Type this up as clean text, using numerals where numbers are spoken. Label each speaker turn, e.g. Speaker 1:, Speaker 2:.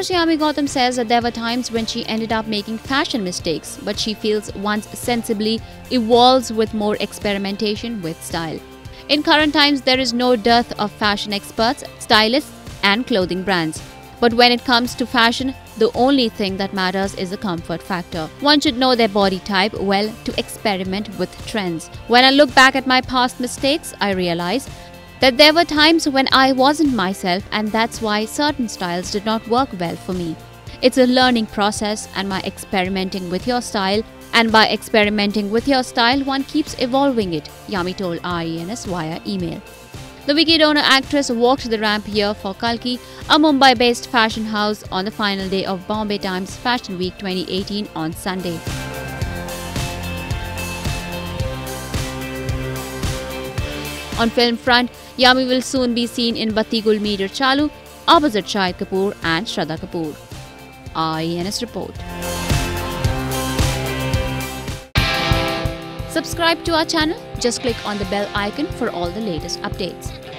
Speaker 1: Actress Yami Gautam says that there were times when she ended up making fashion mistakes, but she feels once sensibly evolves with more experimentation with style. In current times, there is no dearth of fashion experts, stylists, and clothing brands. But when it comes to fashion, the only thing that matters is the comfort factor. One should know their body type well to experiment with trends. When I look back at my past mistakes, I realize that there were times when I wasn't myself, and that's why certain styles did not work well for me. It's a learning process, and by experimenting with your style, one keeps evolving it, Yami told RENS via email. The Vicky Donor actress walked the ramp here for KALKI, a Mumbai-based fashion house, on the final day of Bombay Times Fashion Week 2018 on Sunday. On film front, Yami will soon be seen in Baati Gul Meter Chalu opposite Shahid Kapoor and Shraddha Kapoor. RENS report. Subscribe to our channel. Just click on the bell icon for all the latest updates.